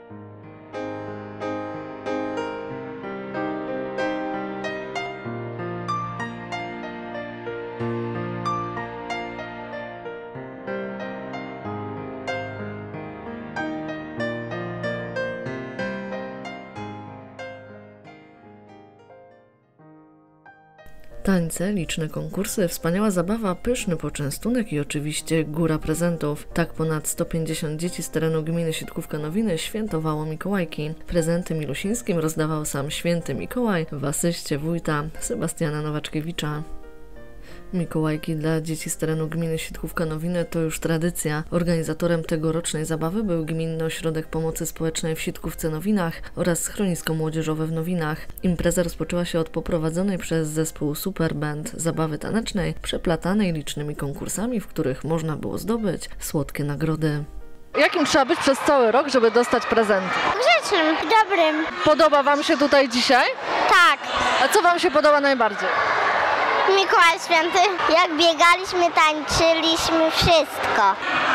Tańce, liczne konkursy, wspaniała zabawa, pyszny poczęstunek i oczywiście góra prezentów. Tak ponad 150 dzieci z terenu gminy Sitkówka-Nowiny świętowało Mikołajki. Prezenty milusińskim rozdawał sam święty Mikołaj w asyście wójta Sebastiana Nowaczkiewicza. Mikołajki dla dzieci z terenu gminy Sitkówka-Nowiny to już tradycja. Organizatorem tegorocznej zabawy był Gminny Ośrodek Pomocy Społecznej w Sitkówce-Nowinach oraz Schronisko Młodzieżowe w Nowinach. Impreza rozpoczęła się od poprowadzonej przez zespół Super Band zabawy tanecznej, przeplatanej licznymi konkursami, w których można było zdobyć słodkie nagrody. Jakim trzeba być przez cały rok, żeby dostać prezenty? Grzecznym, dobrym. Podoba Wam się tutaj dzisiaj? Tak. A co Wam się podoba najbardziej? Mikołaj Święty. Jak biegaliśmy, tańczyliśmy, wszystko.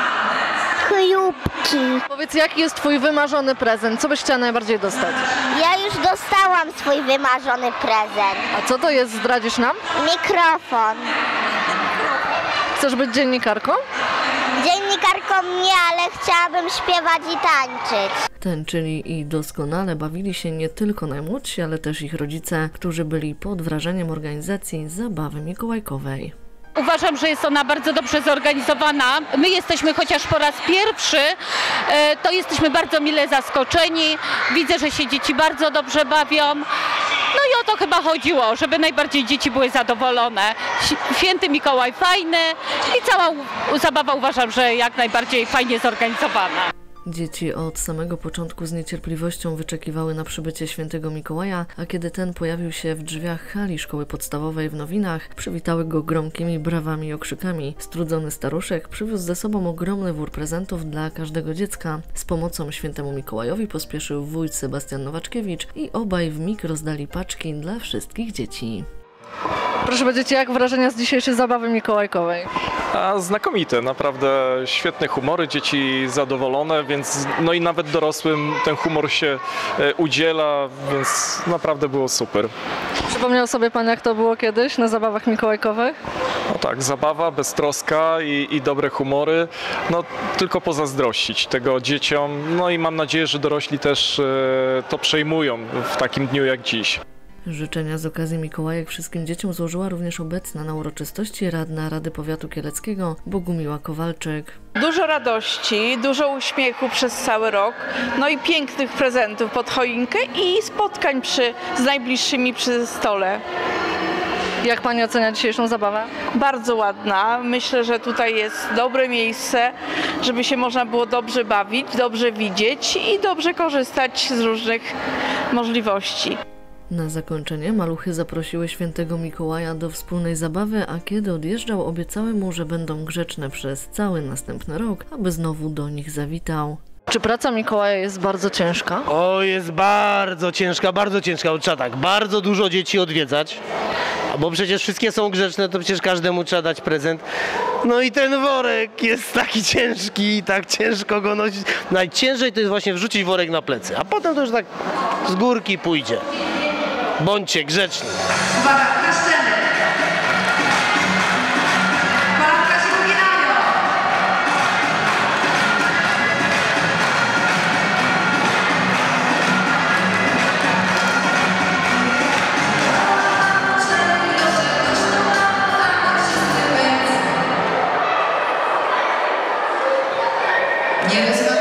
Chrupki. Powiedz, jaki jest Twój wymarzony prezent? Co byś chciała najbardziej dostać? Ja już dostałam swój wymarzony prezent. A co to jest? Zdradzisz nam? Mikrofon. Chcesz być dziennikarką? Dziennikarką nie, ale chciałabym śpiewać i tańczyć. Tańczyli i doskonale bawili się nie tylko najmłodsi, ale też ich rodzice, którzy byli pod wrażeniem organizacji zabawy mikołajkowej. Uważam, że jest ona bardzo dobrze zorganizowana. My jesteśmy chociaż po raz pierwszy, to jesteśmy bardzo mile zaskoczeni. Widzę, że się dzieci bardzo dobrze bawią. No i o to chyba chodziło, żeby najbardziej dzieci były zadowolone. Święty Mikołaj fajny i cała zabawa uważam, że jak najbardziej fajnie zorganizowana. Dzieci od samego początku z niecierpliwością wyczekiwały na przybycie świętego Mikołaja, a kiedy ten pojawił się w drzwiach hali szkoły podstawowej w Nowinach, przywitały go gromkimi brawami i okrzykami. Strudzony staruszek przywiózł ze sobą ogromny wór prezentów dla każdego dziecka. Z pomocą świętemu Mikołajowi pospieszył wójt Sebastian Nowaczkiewicz i obaj wmig rozdali paczki dla wszystkich dzieci. Proszę powiedzieć, jak wrażenia z dzisiejszej zabawy mikołajkowej? Znakomite, naprawdę świetne humory, dzieci zadowolone, więc no i nawet dorosłym ten humor się udziela, więc naprawdę było super. Przypomniał sobie Pan, jak to było kiedyś na zabawach mikołajkowych? No tak, zabawa, beztroska i dobre humory, no tylko pozazdrościć tego dzieciom, no i mam nadzieję, że dorośli też to przejmują w takim dniu jak dziś. Życzenia z okazji Mikołajek wszystkim dzieciom złożyła również obecna na uroczystości radna Rady Powiatu Kieleckiego Bogumiła Kowalczyk. Dużo radości, dużo uśmiechu przez cały rok, no i pięknych prezentów pod choinkę i spotkań z najbliższymi przy stole. Jak Pani ocenia dzisiejszą zabawę? Bardzo ładna. Myślę, że tutaj jest dobre miejsce, żeby się można było dobrze bawić, dobrze widzieć i dobrze korzystać z różnych możliwości. Na zakończenie maluchy zaprosiły świętego Mikołaja do wspólnej zabawy, a kiedy odjeżdżał, obiecały mu, że będą grzeczne przez cały następny rok, aby znowu do nich zawitał. Czy praca Mikołaja jest bardzo ciężka? O, jest bardzo ciężka, trzeba tak, bardzo dużo dzieci odwiedzać, bo przecież wszystkie są grzeczne, to przecież każdemu trzeba dać prezent. No i ten worek jest taki ciężki i tak ciężko go nosić. Najciężej to jest właśnie wrzucić worek na plecy, a potem to już tak z górki pójdzie. Bądźcie grzeczni. Uwaga, na scenę. Malatka się uginają. Nie